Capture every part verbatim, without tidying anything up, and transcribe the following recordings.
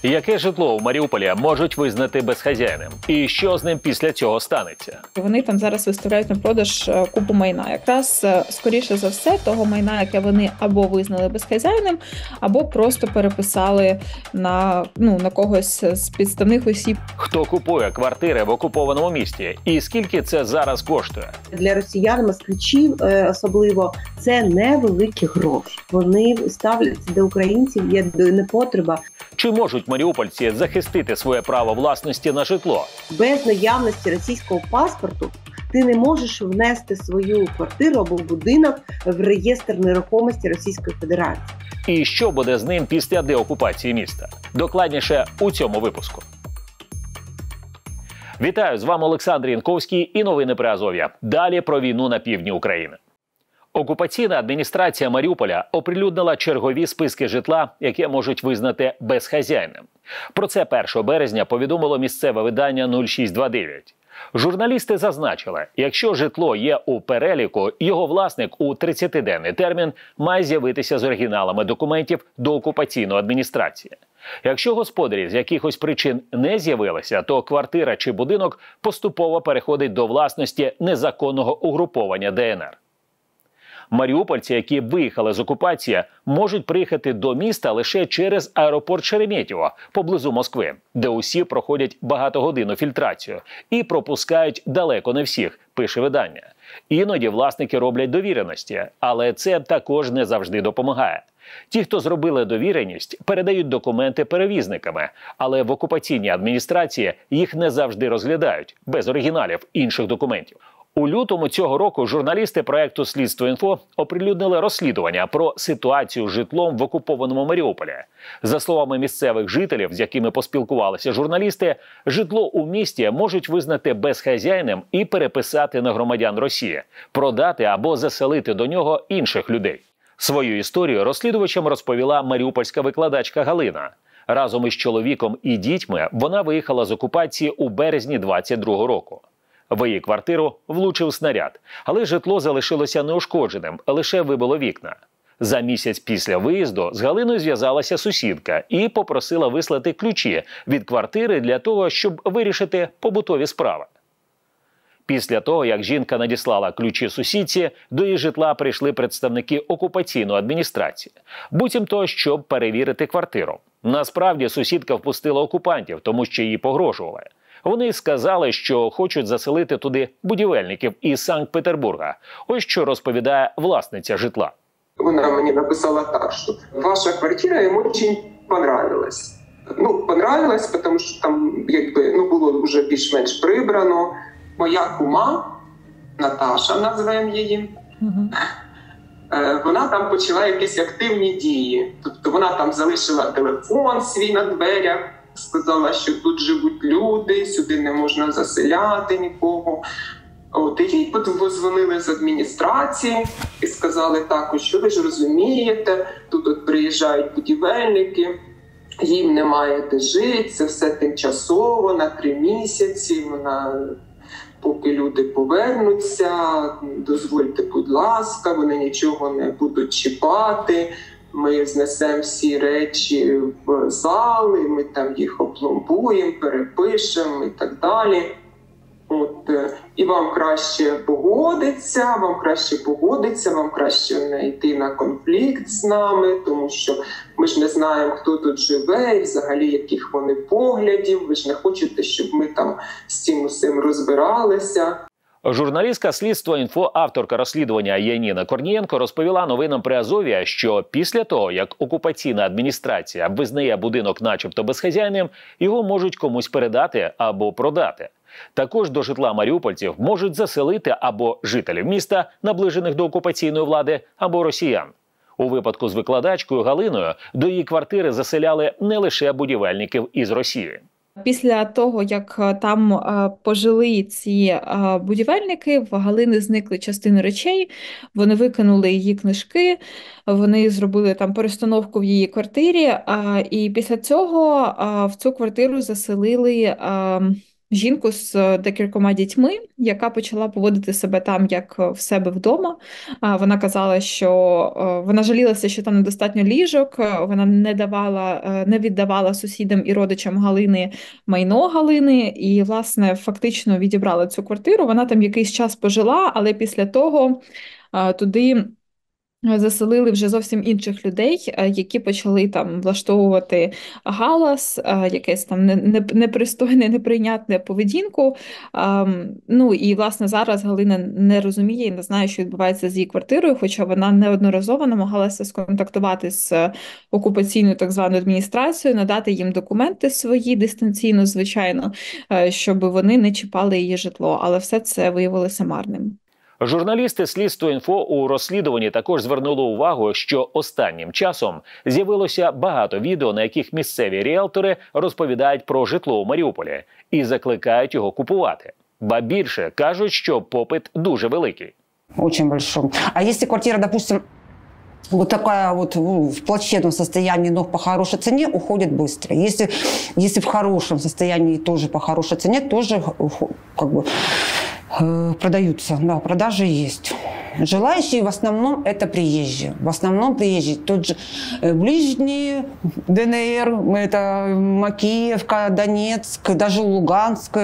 Яке житло у Маріуполі можуть визнати безхазяйним? І що з ним після цього станеться? Вони там зараз виставляють на продаж купу майна. Якраз, скоріше за все, того майна, яке вони або визнали безхазяйним, або просто переписали на, ну, на когось з підставних осіб. Хто купує квартири в окупованому місті? І скільки це зараз коштує? Для росіян, москвичів особливо, це невеликі гроші. Вони ставляться до українців як до непотреба. Чи можуть маріупольці захистити своє право власності на житло? Без наявності російського паспорту ти не можеш внести свою квартиру або будинок в реєстр нерухомості Російської Федерації. І що буде з ним після деокупації міста? Докладніше у цьому випуску. Вітаю, з вами Олександр Янковський і новини Приазов'я. Далі про війну на півдні України. Окупаційна адміністрація Маріуполя оприлюднила чергові списки житла, яке можуть визнати безхазяйним. Про це першого березня повідомило місцеве видання нуль шість двадцять дев'ять. Журналісти зазначили, якщо житло є у переліку, його власник у тридцятиденний термін має з'явитися з оригіналами документів до окупаційної адміністрації. Якщо господарі з якихось причин не з'явилися, то квартира чи будинок поступово переходить до власності незаконного угруповання Де Ен Ер. Маріупольці, які виїхали з окупації, можуть приїхати до міста лише через аеропорт Шереметьєво поблизу Москви, де усі проходять багатогодинну фільтрацію і пропускають далеко не всіх, пише видання. Іноді власники роблять довіреності, але це також не завжди допомагає. Ті, хто зробили довіреність, передають документи перевізниками, але в окупаційній адміністрації їх не завжди розглядають, без оригіналів інших документів. У лютому цього року журналісти проєкту «Слідство.Інфо» оприлюднили розслідування про ситуацію з житлом в окупованому Маріуполі. За словами місцевих жителів, з якими поспілкувалися журналісти, житло у місті можуть визнати безхазяйним і переписати на громадян Росії, продати або заселити до нього інших людей. Свою історію розслідувачам розповіла маріупольська викладачка Галина. Разом із чоловіком і дітьми вона виїхала з окупації у березні двадцять другого року. В її квартиру влучив снаряд, але житло залишилося неушкодженим, лише вибило вікна. За місяць після виїзду з Галиною зв'язалася сусідка і попросила вислати ключі від квартири для того, щоб вирішити побутові справи. Після того, як жінка надіслала ключі сусідці, до її житла прийшли представники окупаційної адміністрації. Буцімто, щоб перевірити квартиру. Насправді сусідка впустила окупантів, тому що їй погрожували. Вони сказали, що хочуть заселити туди будівельників із Санкт-Петербурга. Ось що розповідає власниця житла. Вона мені написала так, що ваша квартира йому дуже понравилась. Ну, понравилась, тому що там якби, ну, було вже більш-менш прибрано. Моя кума, Наташа, називаємо її, угу. Вона там почала якісь активні дії. Тобто вона там залишила телефон свій на дверях, сказала, що тут живуть люди, сюди не можна заселяти нікого. От, і їй подзвонили з адміністрації і сказали також, що ви ж розумієте, тут от приїжджають будівельники, їм немає де жити, це все тимчасово, на три місяці, вона, поки люди повернуться, дозвольте, будь ласка, вони нічого не будуть чіпати. Ми знесемо всі речі в зал, і ми там їх опломбуємо, перепишемо і так далі. От, і вам краще погодиться, вам краще погодиться, вам краще не йти на конфлікт з нами, тому що ми ж не знаємо, хто тут живе і взагалі яких вони поглядів. Ви ж не хочете, щоб ми там з цим усім розбиралися. Журналістка «Слідство.Інфо», авторка розслідування Яніна Корнієнко розповіла новинам Приазов'я, що після того, як окупаційна адміністрація визнає будинок начебто безхазяйним, його можуть комусь передати або продати. Також до житла маріупольців можуть заселити або жителів міста, наближених до окупаційної влади, або росіян. У випадку з викладачкою Галиною до її квартири заселяли не лише будівельників із Росії. Після того, як там пожили ці будівельники, в Галини зникли частини речей, вони викинули її книжки, вони зробили там перестановку в її квартирі, і після цього в цю квартиру заселили жінку з декількома дітьми, яка почала поводити себе там, як в себе вдома. Вона казала, що вона жалілася, що там недостатньо ліжок, вона не давала, не віддавала сусідам і родичам Галини майно Галини, і, власне, фактично відібрала цю квартиру. Вона там якийсь час пожила, але після того туди заселили вже зовсім інших людей, які почали там влаштовувати галас, якесь там непристойне, неприйнятне поведінку. Ну і, власне, зараз Галина не розуміє і не знає, що відбувається з її квартирою, хоча вона неодноразово намагалася сконтактувати з окупаційною так званою адміністрацією, надати їм документи свої дистанційно, звичайно, щоб вони не чіпали її житло, але все це виявилося марним. Журналісти Слідство.Інфо у розслідуванні також звернули увагу, що останнім часом з'явилося багато відео, на яких місцеві ріелтори розповідають про житло у Маріуполі і закликають його купувати. Ба більше, кажуть, що попит дуже великий. Очень большой. А если квартира, допустим, вот такая вот в плачевном состоянии, но по хорошей цене, уходит быстро. Если, если в хорошем состоянии тоже по хорошей цене, тоже как бы продаются. Да, продажи есть. Желающие в основном это приезжие. В основном приезжие. Тот же ближний ДНР, это Макеевка, Донецк, даже Луганск.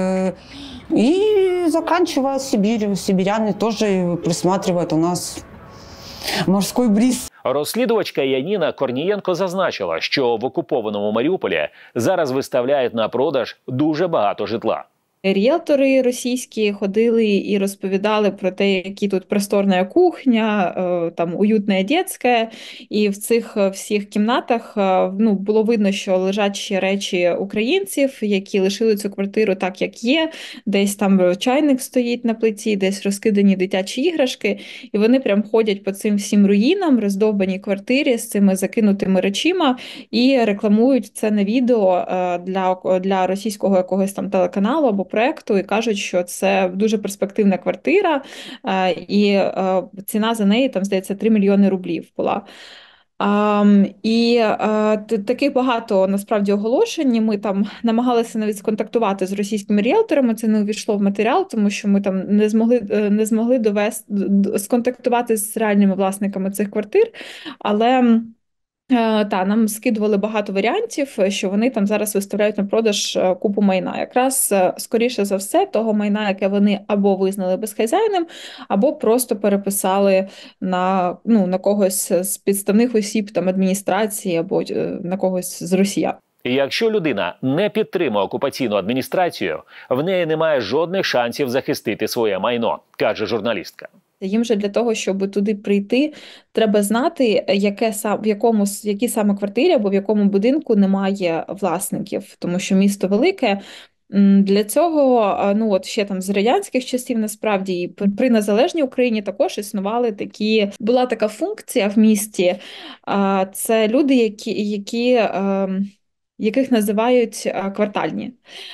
И заканчивая Сибирью. Сибиряне тоже присматривают у нас морской бриз. Розслідувачка Яніна Корнієнко зазначила, що в окупованому Маріуполі зараз виставляють на продаж дуже багато житла. Ріелтори російські ходили і розповідали про те, які тут просторна кухня, там уютна дитяча, і в цих всіх кімнатах ну, було видно, що лежать ще речі українців, які лишили цю квартиру так, як є, десь там чайник стоїть на плиті, десь розкидані дитячі іграшки, і вони прям ходять по цим всім руїнам, роздовбаній квартирі з цими закинутими речима і рекламують це на відео для, для російського якогось там телеканалу або проекту і кажуть, що це дуже перспективна квартира, і ціна за неї, там, здається, три мільйони рублів була. Um, і uh, таких багато, насправді, оголошень. Ми там намагалися навіть сконтактувати з російськими ріелторами, це не увійшло в матеріал, тому що ми там не змогли, не змогли довести, сконтактувати з реальними власниками цих квартир, але... Та, нам скидували багато варіантів, що вони там зараз виставляють на продаж купу майна. Якраз, скоріше за все, того майна, яке вони або визнали безхазяйним, або просто переписали на, ну, на когось з підставних осіб там, адміністрації, або на когось з росіян. І якщо людина не підтримує окупаційну адміністрацію, в неї немає жодних шансів захистити своє майно, каже журналістка. Їм же для того, щоб туди прийти, треба знати, яке, в якому, які саме квартирі або в якому будинку немає власників, тому що місто велике. Для цього, ну от ще там з радянських часів, насправді, і при незалежній Україні також існували такі, була така функція в місті, це люди, які, які яких називають квартальні.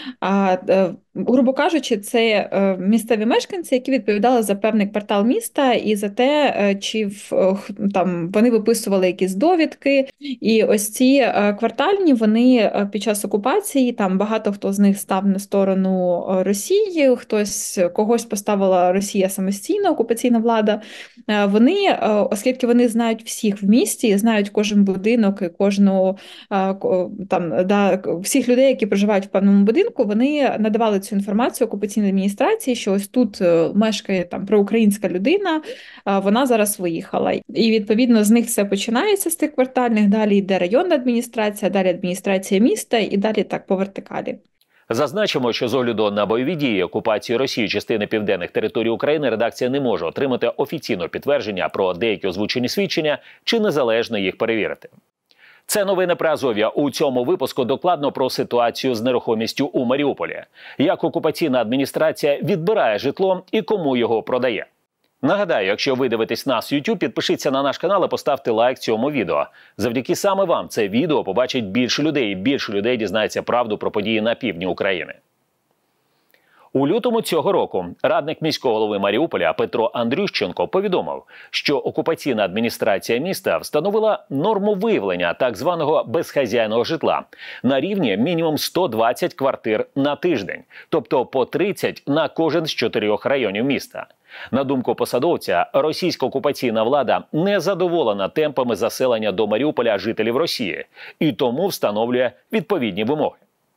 Грубо кажучи, це місцеві мешканці, які відповідали за певний квартал міста і за те, чи там вони виписували якісь довідки. І ось ці квартальні, вони під час окупації, там багато хто з них став на сторону Росії, хтось, когось поставила Росія самостійно, окупаційна влада. Вони, оскільки вони знають всіх в місті, знають кожен будинок і кожну, там, да, всіх людей, які проживають в певному будинку, вони надавали цю інформацію окупаційній адміністрації, що ось тут мешкає там проукраїнська людина, вона зараз виїхала. І, відповідно, з них все починається, з тих квартальних, далі йде районна адміністрація, далі адміністрація міста і далі так по вертикалі. Зазначимо, що з огляду на бойові дії окупації Росії частини південних територій України редакція не може отримати офіційного підтвердження про деякі озвучені свідчення чи незалежно їх перевірити. Це новини про Азов'я. У цьому випуску докладно про ситуацію з нерухомістю у Маріуполі. Як окупаційна адміністрація відбирає житло і кому його продає. Нагадаю, якщо ви дивитесь нас в YouTube, підпишіться на наш канал і поставте лайк цьому відео. Завдяки саме вам це відео побачить більше людей і більше людей дізнається правду про події на півдні України. У лютому цього року радник міського голови Маріуполя Петро Андрющенко повідомив, що окупаційна адміністрація міста встановила норму виявлення так званого безхазяйного житла на рівні мінімум сто двадцять квартир на тиждень, тобто по тридцять на кожен з чотирьох районів міста. На думку посадовця, російська окупаційна влада не задоволена темпами заселення до Маріуполя жителів Росії і тому встановлює відповідні вимоги.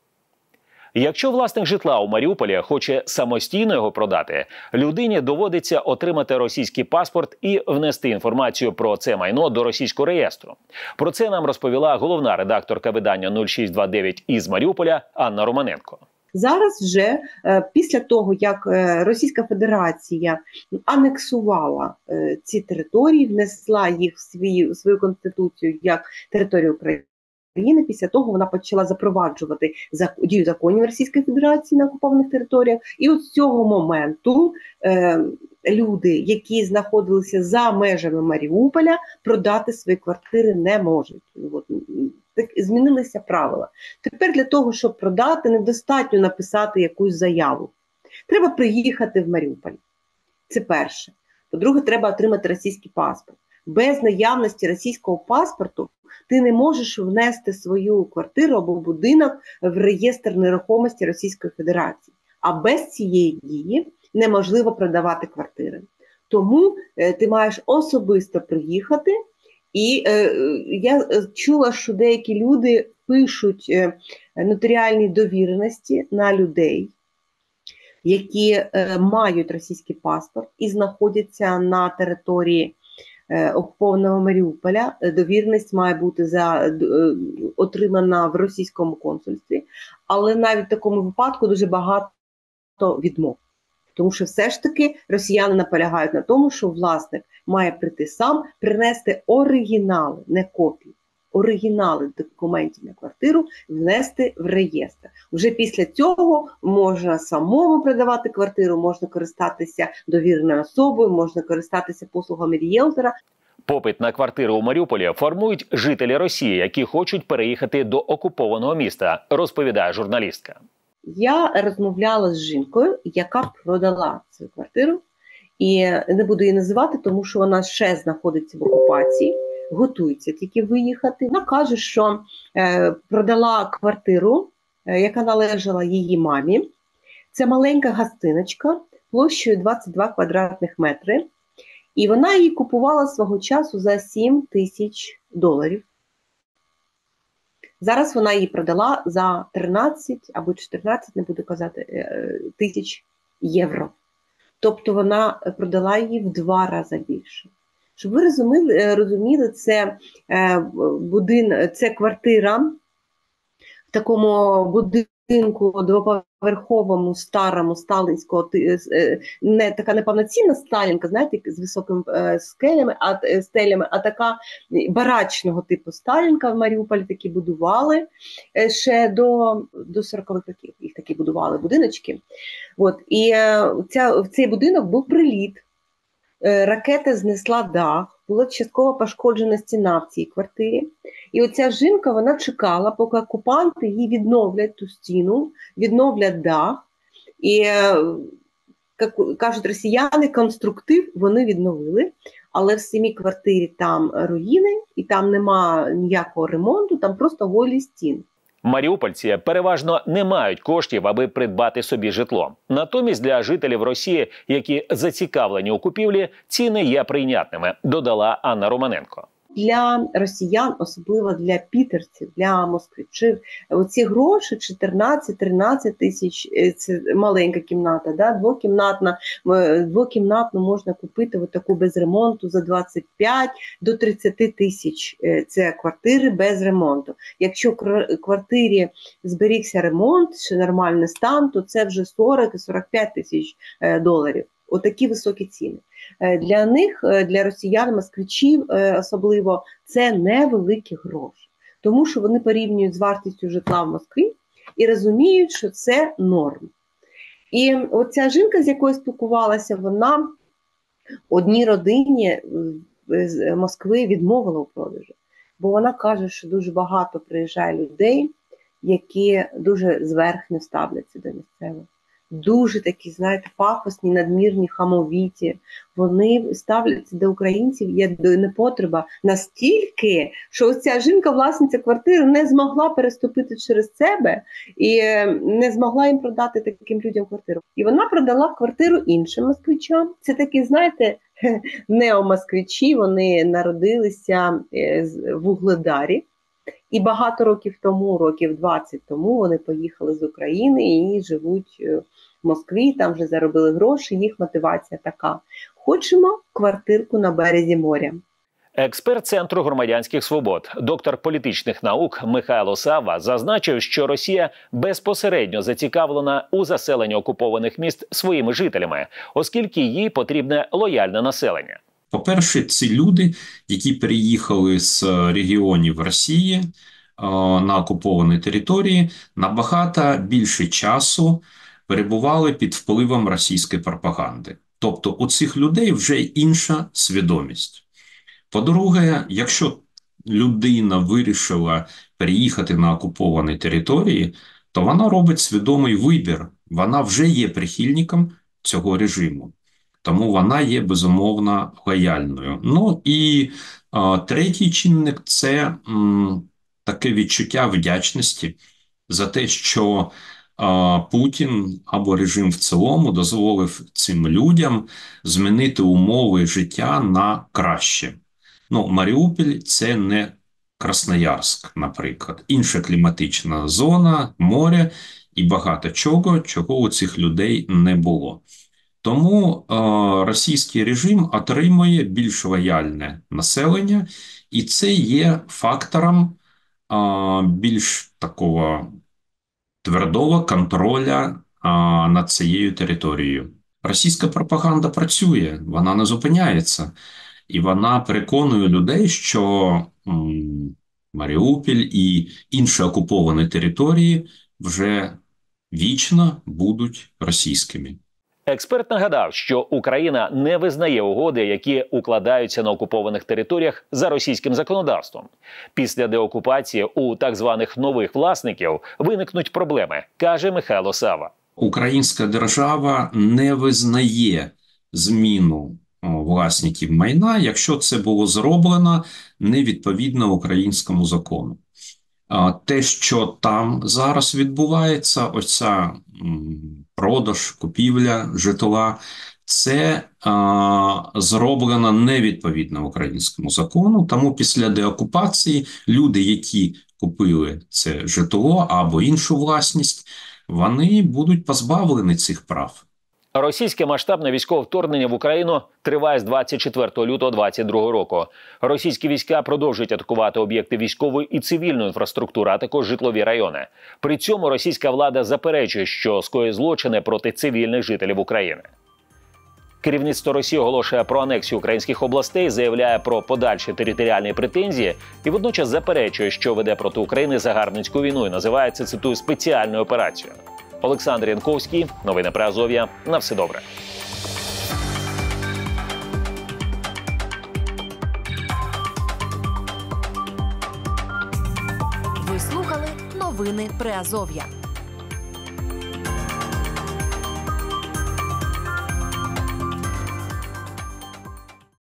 Якщо власник житла у Маріуполі хоче самостійно його продати, людині доводиться отримати російський паспорт і внести інформацію про це майно до російського реєстру. Про це нам розповіла головна редакторка видання нуль шість двадцять дев'ять із Маріуполя Анна Романенко. Зараз вже після того, як Російська Федерація анексувала ці території, внесла їх в свою, в свою конституцію як територію України, після того вона почала запроваджувати дію законів Російської Федерації на окупованих територіях. І от з цього моменту е, люди, які знаходилися за межами Маріуполя, продати свої квартири не можуть. От, так змінилися правила. Тепер для того, щоб продати, недостатньо написати якусь заяву. Треба приїхати в Маріуполь. Це перше. По-друге, треба отримати російський паспорт. Без наявності російського паспорту ти не можеш внести свою квартиру або будинок в реєстр нерухомості Російської Федерації. А без цієї дії неможливо продавати квартири. Тому е, ти маєш особисто приїхати. І е, я чула, що деякі люди пишуть е, нотаріальні довіреності на людей, які е, мають російський паспорт і знаходяться на території е, окупованого Маріуполя. Довіреність має бути за, е, отримана в російському консульстві, але навіть в такому випадку дуже багато відмов. Тому що все ж таки росіяни наполягають на тому, що власник має прийти сам, принести оригінали, не копії, оригінали документів на квартиру, внести в реєстр. Вже після цього можна самому продавати квартиру, можна користатися довіреною особою, можна користатися послугами ріелтора. Попит на квартири у Маріуполі формують жителі Росії, які хочуть переїхати до окупованого міста, розповідає журналістка. Я розмовляла з жінкою, яка продала цю квартиру, і не буду її називати, тому що вона ще знаходиться в окупації, готується тільки виїхати. Вона каже, що е, продала квартиру, е, яка належала її мамі. Це маленька гостиночка площею двадцять два квадратних метри, і вона її купувала свого часу за сім тисяч доларів. Зараз вона її продала за тринадцять або чотирнадцять, не буду казати, тисяч євро. Тобто вона продала її в два рази більше. Щоб ви розуміли, розуміли це, будин, це квартира в такому будинку двоповерховому, старому, сталінського, не така неповноцінна сталінка, знаєте, з високими скелями, а, стелями, а така барачного типу сталінка в Маріуполі такі будували ще до, до сорокових років, їх такі будували будиночки. От, і ця, в цей будинок був приліт, ракета знесла дах, була частково пошкоджена стіна в цій квартирі. І оця жінка, вона чекала, поки окупанти їй відновлять ту стіну, відновлять дах. І, як кажуть росіяни, конструктив вони відновили, але в самій квартирі там руїни, і там нема ніякого ремонту, там просто голі стіни. Маріупольці переважно не мають коштів, аби придбати собі житло. Натомість для жителів Росії, які зацікавлені у купівлі, ціни є прийнятними, додала Анна Романенко. Для росіян, особливо для пітерців, для москвичів, оці гроші чотирнадцять-тринадцять тисяч, це маленька кімната, да, двокімнатна, двокімнатну можна купити от таку без ремонту за двадцять п'ять до тридцяти тисяч, це квартири без ремонту. Якщо в квартирі зберігся ремонт, ще нормальний стан, то це вже сорок-сорок п'ять тисяч доларів. Отакі високі ціни. Для них, для росіян, москвичів особливо, це невеликі гроші. Тому що вони порівнюють з вартістю житла в Москві і розуміють, що це норм. І оця жінка, з якою спілкувалася, вона одній родині з Москви відмовила у продажі. Бо вона каже, що дуже багато приїжджає людей, які дуже зверхньо ставляться до місцевих. дуже такі, знаєте, пафосні, надмірні, хамовіті. Вони ставляться до українців як до непотреба настільки, що ця жінка-власниця квартири не змогла переступити через себе і не змогла їм продати таким людям квартиру. І вона продала квартиру іншим москвичам. Це такі, знаєте, неомосквичі, вони народилися в Вугледарі. І багато років тому, років двадцять тому, вони поїхали з України і живуть в Москві, там вже заробили гроші, їх мотивація така. Хочемо квартирку на березі моря. Експерт Центру громадянських свобод, доктор політичних наук Михайло Савва зазначив, що Росія безпосередньо зацікавлена у заселенні окупованих міст своїми жителями, оскільки їй потрібне лояльне населення. По-перше, ці люди, які переїхали з регіонів Росії на окуповані території, набагато більше часу перебували під впливом російської пропаганди. Тобто у цих людей вже інша свідомість. По-друге, якщо людина вирішила переїхати на окуповані території, то вона робить свідомий вибір. Вона вже є прихильником цього режиму. Тому вона є, безумовно, лояльною. Ну і а, третій чинник – це м, таке відчуття вдячності за те, що а, Путін або режим в цілому дозволив цим людям змінити умови життя на краще. Ну, Маріуполь – це не Красноярськ, наприклад. Інша кліматична зона, море і багато чого, чого у цих людей не було. Тому е, російський режим отримує більш лояльне населення, і це є фактором е, більш такого твердого контроля е, над цією територією. Російська пропаганда працює, вона не зупиняється, і вона переконує людей, що м, Маріуполь і інші окуповані території вже вічно будуть російськими. Експерт нагадав, що Україна не визнає угоди, які укладаються на окупованих територіях за російським законодавством. Після деокупації у так званих нових власників виникнуть проблеми, каже Михайло Савва. Українська держава не визнає зміну власників майна, якщо це було зроблено невідповідно українському закону. Те, що там зараз відбувається, ось ця продаж, купівля житла, це а, зроблено невідповідно українському закону, тому після деокупації люди, які купили це житло або іншу власність, вони будуть позбавлені цих прав. Російське масштабне військове вторгнення в Україну триває з двадцять четвертого лютого двадцять другого року. Російські війська продовжують атакувати об'єкти військової і цивільної інфраструктури, а також житлові райони. При цьому російська влада заперечує, що скоює злочини проти цивільних жителів України. Керівництво Росії оголошує про анексію українських областей, заявляє про подальші територіальні претензії і водночас заперечує, що веде проти України загарбницьку війну і називає це, цитую, спеціальною операцією. Олександр Янковський, новини Приазов'я. На все добре. Ви слухали новини Приазов'я.